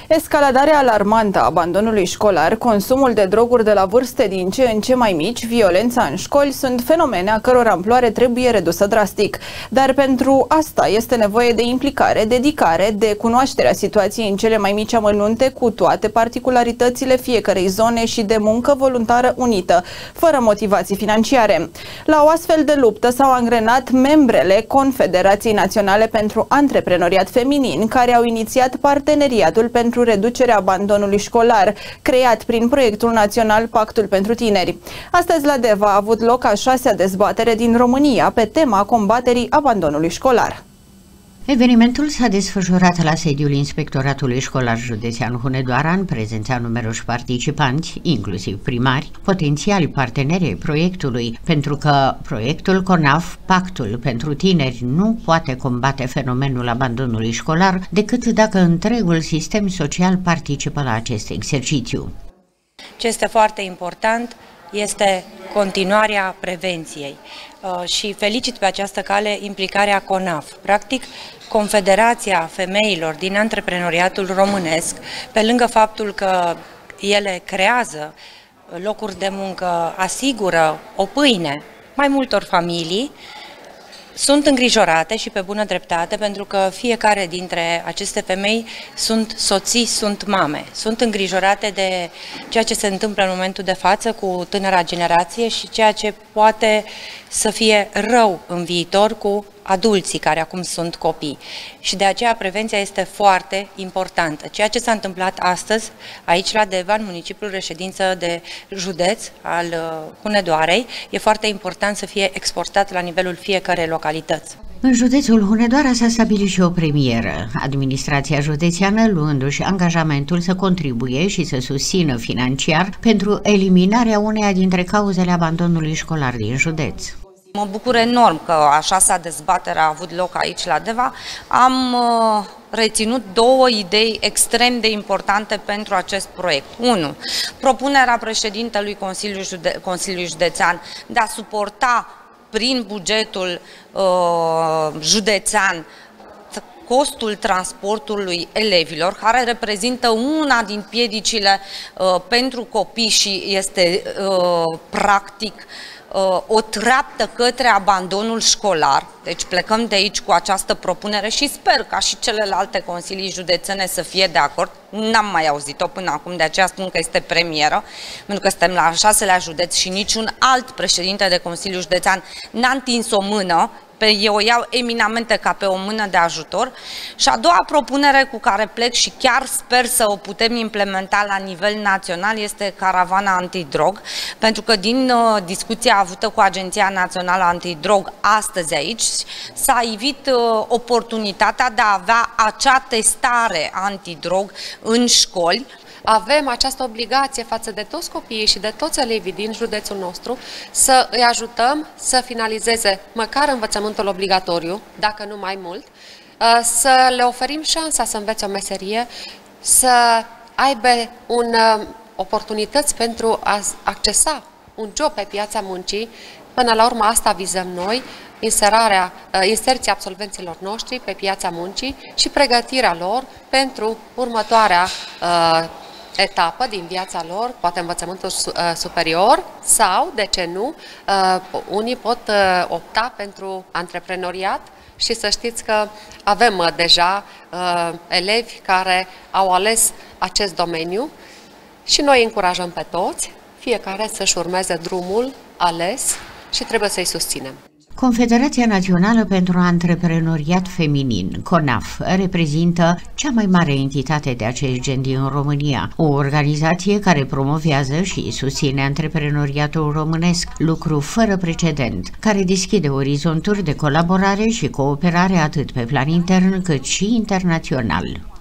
Escaladarea alarmantă a abandonului școlar, consumul de droguri de la vârste din ce în ce mai mici, violența în școli sunt fenomene a căror amploare trebuie redusă drastic. Dar pentru asta este nevoie de implicare, dedicare, de cunoașterea situației în cele mai mici amănunte, cu toate particularitățile fiecărei zone și de muncă voluntară unită, fără motivații financiare. La o astfel de luptă s-au angrenat membrele Confederației Naționale pentru Antreprenoriat Feminin, care au inițiat parteneriatul pentru reducerea abandonului școlar, creat prin proiectul național Pactul pentru Tineri. Astăzi la Deva a avut loc a 6-a dezbatere din România pe tema combaterii abandonului școlar. Evenimentul s-a desfășurat la sediul Inspectoratului Școlar Județean Hunedoara în prezența numeroși participanți, inclusiv primari, potențiali parteneri ai proiectului, pentru că proiectul CONAF, Pactul pentru Tineri, nu poate combate fenomenul abandonului școlar decât dacă întregul sistem social participă la acest exercițiu. Ce este foarte important este continuarea prevenției și felicit pe această cale implicarea CONAF. Practic, Confederația Femeilor din Antreprenoriatul Românesc, pe lângă faptul că ele creează locuri de muncă, asigură o pâine mai multor familii, sunt îngrijorate și pe bună dreptate, pentru că fiecare dintre aceste femei sunt soții, sunt mame. Sunt îngrijorate de ceea ce se întâmplă în momentul de față cu tânăra generație și ceea ce poate să fie rău în viitor cu adulții care acum sunt copii. Și de aceea prevenția este foarte importantă. Ceea ce s-a întâmplat astăzi aici la Deva, în municipiul reședință de județ al Hunedoarei, e foarte important să fie exportat la nivelul fiecărei localități. În județul Hunedoara s-a stabilit și o premieră, administrația județeană luându-și angajamentul să contribuie și să susțină financiar pentru eliminarea uneia dintre cauzele abandonului școlar din județ. Mă bucur enorm că a 6-a dezbatere a avut loc aici la Deva. Am reținut două idei extrem de importante pentru acest proiect. 1. Propunerea președintelui Consiliului Județean de a suporta prin bugetul județean costul transportului elevilor, care reprezintă una din piedicile pentru copii și este practic o treaptă către abandonul școlar. Deci plecăm de aici cu această propunere și sper ca și celelalte consilii județene să fie de acord. N-am mai auzit-o până acum, de aceea spun că este premieră, pentru că suntem la 6-lea județ și niciun alt președinte de Consiliu Județean n-a întins o mână. Eu o iau eminamente ca pe o mână de ajutor. Și a doua propunere cu care plec și chiar sper să o putem implementa la nivel național este caravana antidrog, pentru că din discuția avută cu Agenția Națională Antidrog astăzi aici s-a ivit oportunitatea de a avea acea testare antidrog în școli. Avem această obligație față de toți copiii și de toți elevii din județul nostru să îi ajutăm să finalizeze măcar învățământul obligatoriu, dacă nu mai mult, să le oferim șansa să învețe o meserie, să aibă oportunități pentru a accesa un job pe piața muncii. Până la urmă asta vizăm noi, inserția absolvenților noștri pe piața muncii și pregătirea lor pentru următoarea etapă din viața lor, poate învățământul superior sau, de ce nu, unii pot opta pentru antreprenoriat și să știți că avem deja elevi care au ales acest domeniu și noi încurajăm pe toți, fiecare să-și urmeze drumul ales și trebuie să-i susținem. Confederația Națională pentru Antreprenoriat Feminin, CONAF, reprezintă cea mai mare entitate de acest gen din România, o organizație care promovează și susține antreprenoriatul românesc, lucru fără precedent, care deschide orizonturi de colaborare și cooperare atât pe plan intern cât și internațional.